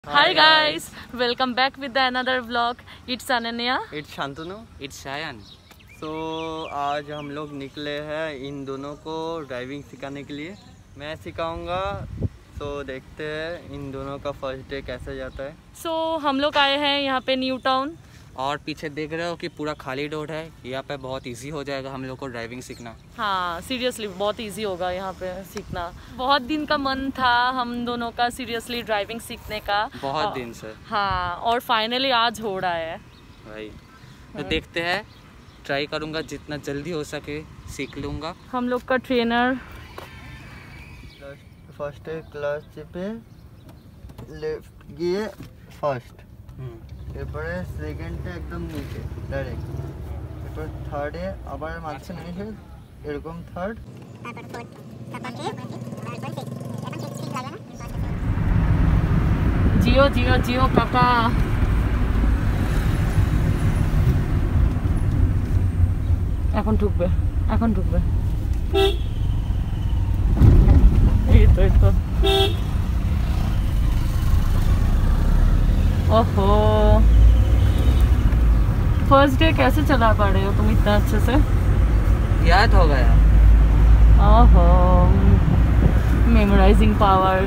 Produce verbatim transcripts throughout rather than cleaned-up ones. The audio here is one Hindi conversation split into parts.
Hi guys, welcome back with another vlog. It's Ananya. It's Shantanu. It's Shayan. So आज हम लोग निकले हैं इन दोनों को ड्राइविंग सिखाने के लिए। मैं सिखाऊंगा, तो देखते हैं इन दोनों का फर्स्ट डे कैसे जाता है। So हम लोग आए हैं यहाँ पे न्यू टाउन और पीछे देख रहे हो कि पूरा खाली रोड है। यहाँ पे बहुत इजी हो जाएगा हम लोग को ड्राइविंग सीखना। हाँ सीरियसली बहुत इजी होगा यहाँ पे सीखना। बहुत दिन का मन था हम दोनों का सीरियसली ड्राइविंग सीखने का, बहुत दिन से। हाँ और फाइनली आज हो रहा है भाई। तो देखते हैं, ट्राई करूँगा जितना जल्दी हो सके सीख लूँगा। हम लोग का ट्रेनर फर्स्ट क्लच पे लेफ्ट गियर ফার্স্ট, এরপরে সেকেন্ডে একদম নিচে ডাইরেক্ট, এরপর থার্ডে আবার মাঝখানে এসে এরকম থার্ড, তারপর ফোর্থ, তারপর ফিফথ, তারপর সিক্স, এখন সিক্স লাগবে না। জিও জিও জিও কাকা। এখন ঢুকবে, এখন ঢুকবে। এই তো এই তো। ओहो, फर्स्ट डे कैसे चला पा रहे हो तुम इतना अच्छे से? याद हो गया। ओहो, मेमोराइजिंग पावर।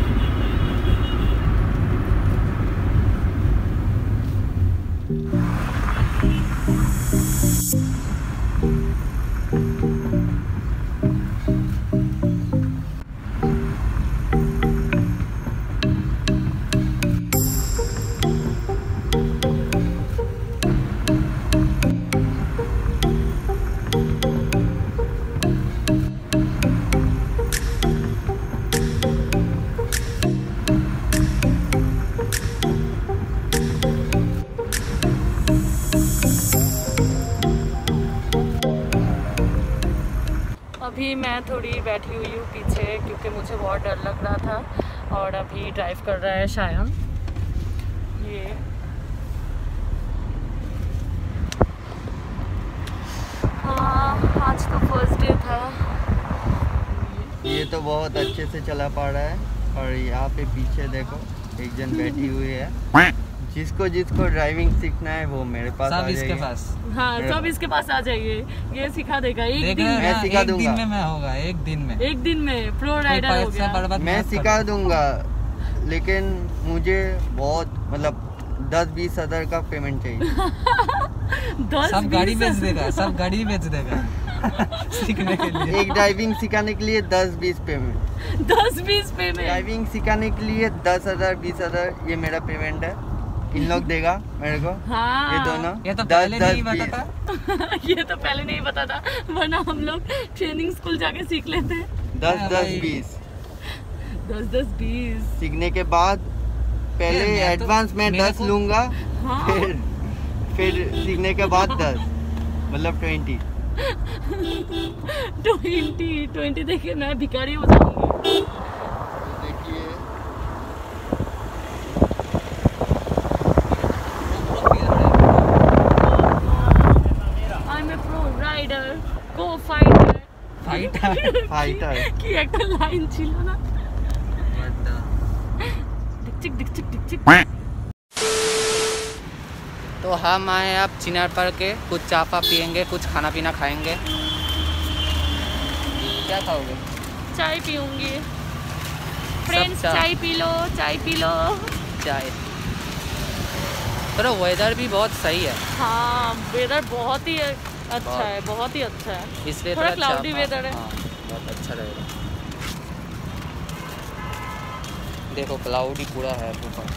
अभी मैं थोड़ी बैठी हुई हूँ पीछे क्योंकि मुझे बहुत डर लग रहा था और अभी ड्राइव कर रहा है शायन। ये हाँ आज तो फर्स्ट डे था। ये तो बहुत अच्छे से चला पा रहा है और यहाँ पे पीछे देखो एक जन बैठी हुई है। जिसको जिसको ड्राइविंग सीखना है वो मेरे पास सब आ इसके पास। हाँ सब इसके पास आ जाइए, ये सिखा देगा एक दिन में। मैं सिखा एक दूंगा। दिन में मैं होगा, एक दिन में एक दिन में प्रो राइडर हो गया। मैं सिखा दूंगा, लेकिन मुझे बहुत मतलब दस बीस हजार का पेमेंट चाहिए। दस सब गाड़ी बेच देगा, सब गाड़ी बेच देगा सीखने के लिए। एक ड्राइविंग सिखाने के लिए दस बीस पेमेंट, दस बीस पेमेंट। ड्राइविंग सिखाने के लिए दस हजार बीस हजार ये मेरा पेमेंट है। इन लोग देगा मेरे को। हाँ। ये दोनों ये तो दस पहले दस नहीं पता बीस। था। ये तो पहले नहीं पता था, वरना हम लोग ट्रेनिंग स्कूल जाके सीख लेते। दस हाँ दस भाई। बीस दस दस बीस सीखने के बाद पहले मैं तो- एडवांस में मेरे दस को- लूंगा, हाँ। फिर फिर सीखने के बाद दस मतलब ट्वेंटी। ट्वेंटी ट्वेंटी देखिए मैं भिखारी हो जाऊंगी। देखिए I am a pro rider, को फाइटर। फाइटर फाइटर কি একটা লাইন ছিল না? डिकचिक डिकचिक डिकचिक। तो हम आए अब चिनार पर के, कुछ चापा पियेंगे, कुछ खाना पीना खाएंगे। क्या खाओगे? चाय पीऊंगी। फ्रेंड्स चाय। चाय पी लो, चाय पी लो। चाय। पर वेदर भी बहुत सही है। हाँ वेदर बहुत ही अच्छा बहुत। है, बहुत ही अच्छा है। इसलिए थोड़ा अच्छा- cloudy हाँ, weather है। हाँ, बहुत अच्छा रहेगा। देखो क्लाउडी पूरा है ऊपर।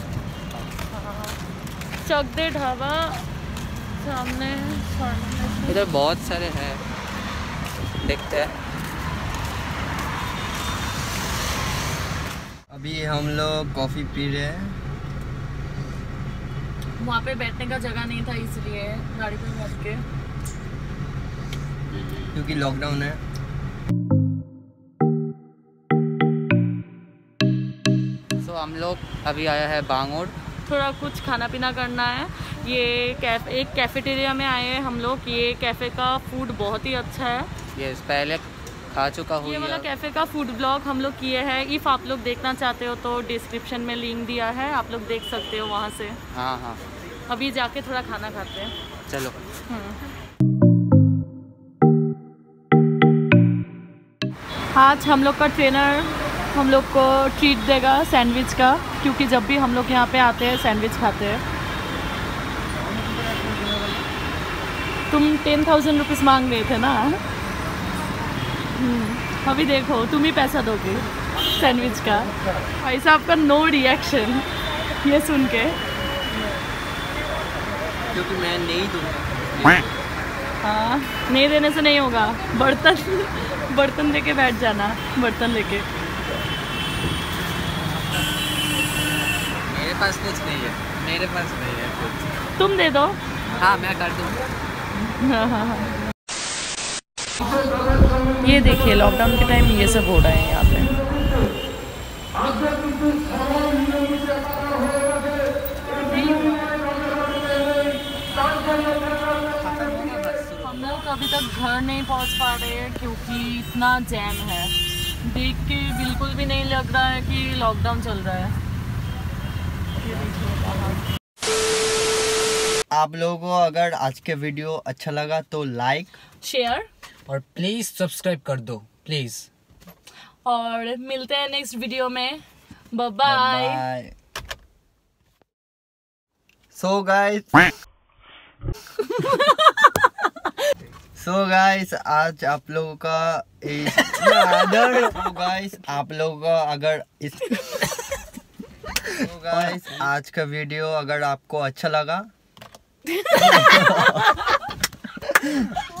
चकदे ढाबा सामने सामने। इधर बहुत सारे हैं, देखते हैं। अभी हम लोग कॉफी पी रहे हैं। वहाँ पे बैठने का जगह नहीं था इसलिए गाड़ी पे बैठ के, क्योंकि लॉकडाउन है। तो हम लोग अभी आया है बांगोड़। थोड़ा कुछ खाना पीना करना है। ये कैफ एक कैफेटेरिया में आए हैं हम लोग। ये कैफ़े का फूड बहुत ही अच्छा है। ये पहले खा चुका हूँ ये वाला यार। कैफ़े का फूड ब्लॉग हम लोग किए हैं। इफ़ आप लोग देखना चाहते हो तो डिस्क्रिप्शन में लिंक दिया है, आप लोग देख सकते हो वहाँ से। हाँ हाँ अभी जाके थोड़ा खाना खाते हैं। चलो। आज हम लोग का ट्रेनर हम लोग को ट्रीट देगा सैंडविच का, क्योंकि जब भी हम लोग यहाँ पे आते हैं सैंडविच खाते हैं। तुम टेन थाउजेंड रुपीज़ मांग रहे थे ना, अभी देखो तुम ही पैसा दोगे सैंडविच का। भाई साहब का नो रिएक्शन ये सुन के, क्योंकि मैं नहीं दूँगा। हाँ नहीं देने से नहीं होगा। बर्तन बर्तन लेके बैठ जाना, बर्तन लेके। मेरे पास कुछ नहीं है, मेरे पास नहीं है कुछ। तुम दे दो। हाँ मैं कर दूँ। हाँ हाँ हाँ। ये देखिए लॉकडाउन के टाइम ये सब हो रहा है यहाँ पे। हम लोग अभी तक घर नहीं पहुँच पा रहे हैं क्योंकि इतना जैम है। देख के बिल्कुल भी नहीं लग रहा है कि लॉकडाउन चल रहा है। ये देखिए बाहर। आप लोगों को अगर आज के वीडियो अच्छा लगा तो लाइक शेयर और प्लीज़ सब्सक्राइब कर दो प्लीज़। और मिलते हैं नेक्स्ट वीडियो में। Bye bye. So guys so guys आज आप लोगों का इस अगर so गाइस आप लोगों का अगर इस so गाइस आज का वीडियो अगर आपको अच्छा लगा